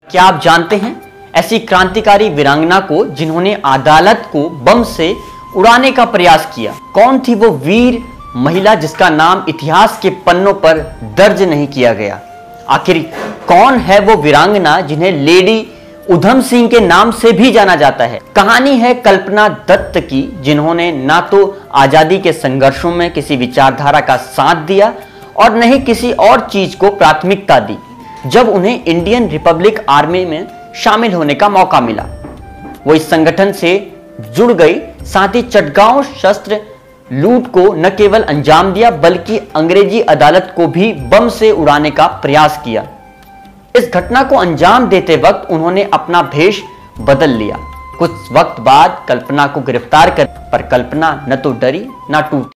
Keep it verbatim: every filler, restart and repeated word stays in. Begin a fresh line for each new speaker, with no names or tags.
क्या आप जानते हैं ऐसी क्रांतिकारी वीरांगना को जिन्होंने अदालत को बम से उड़ाने का प्रयास किया? कौन थी वो वीर महिला जिसका नाम इतिहास के पन्नों पर दर्ज नहीं किया गया? आखिर कौन है वो वीरांगना जिन्हें लेडी उधम सिंह के नाम से भी जाना जाता है? कहानी है कल्पना दत्त की, जिन्होंने ना तो आजादी के संघर्षों में किसी विचारधारा का साथ दिया और न ही किसी और चीज को प्राथमिकता दी। जब उन्हें इंडियन रिपब्लिक आर्मी में शामिल होने का मौका मिला, वो इस संगठन से जुड़ गई, साथ ही चटगांव शस्त्र लूट को न केवल अंजाम दिया बल्कि अंग्रेजी अदालत को भी बम से उड़ाने का प्रयास किया। इस घटना को अंजाम देते वक्त उन्होंने अपना भेष बदल लिया। कुछ वक्त बाद कल्पना को गिरफ्तार कर, पर कल्पना न तो डरी न टूटी।